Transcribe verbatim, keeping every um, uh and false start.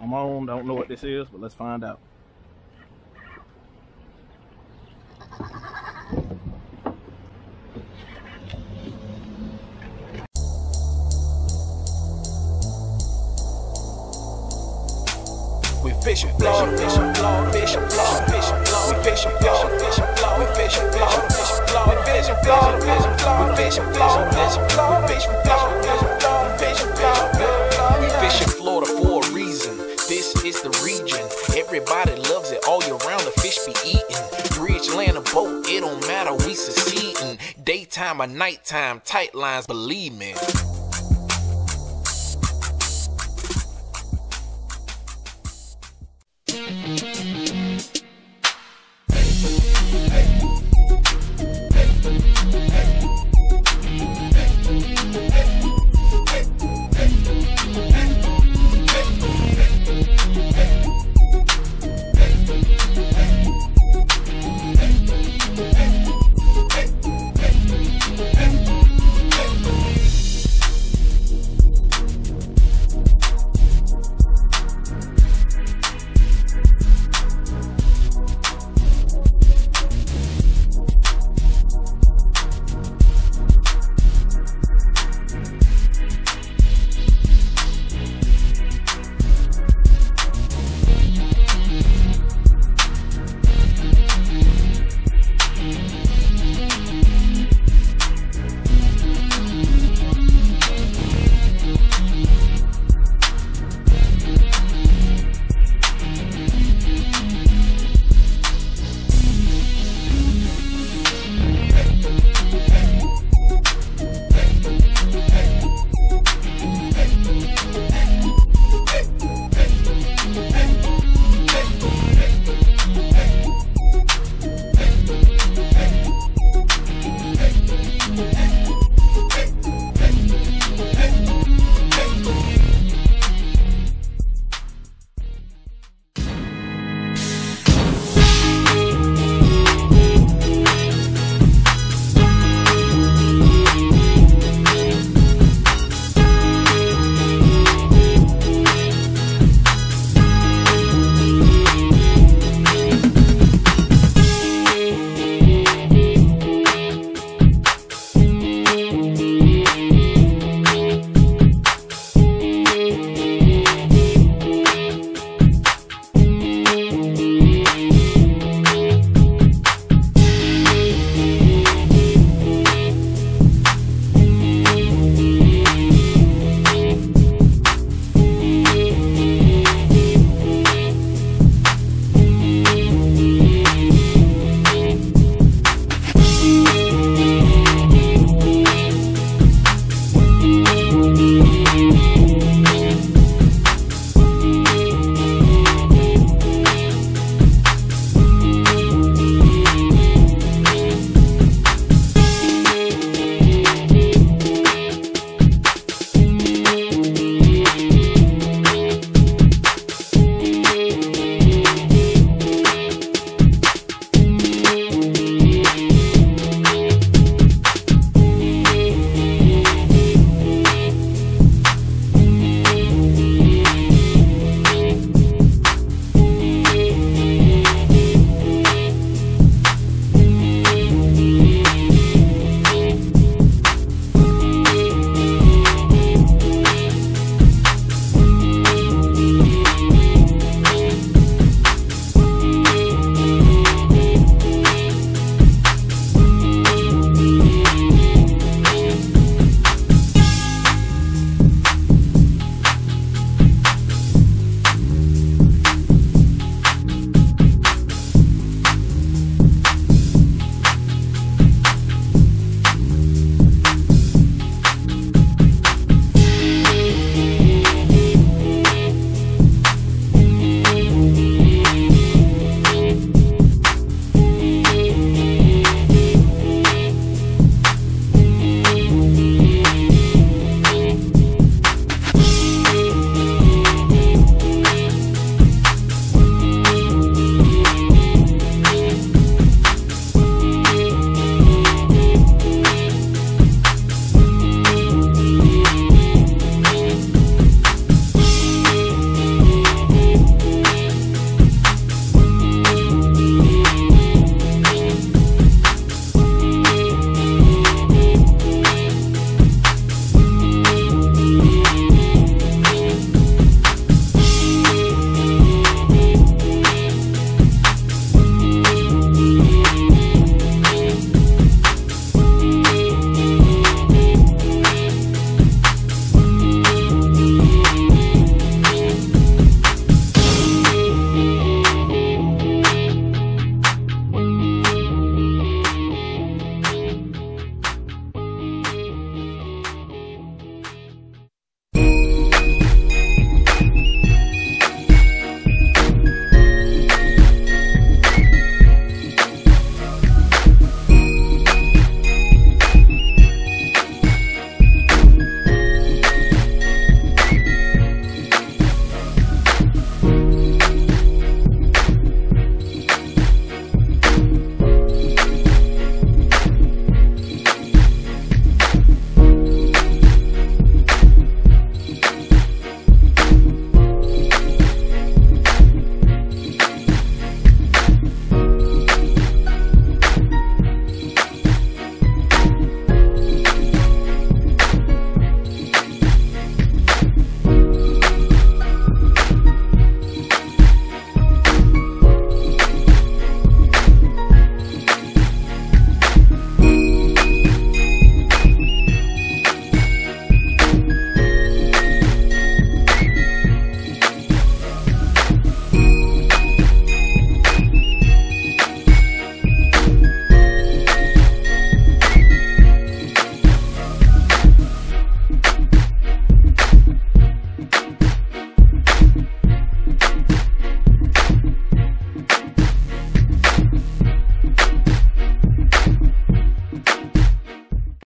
I'm on, don't know what this is, but let's find out. We fishing, Florida, fishing, Florida, fishing, Florida, fishing, Florida, we fishing, Florida, fishing, Florida, we fishing, Florida, fishing, Florida, we fishing, Florida, fishing, Florida, we fishing, Florida, fishing, Florida, we fishing, Florida, fishing, Florida, we fishing, Florida, we fishing Florida for a reason. This is the region. Everybody loves it. All year round the fish be eating. Bridge, land, or boat, it don't matter. We succeeding. Daytime or nighttime, tight lines, believe me. Thank you.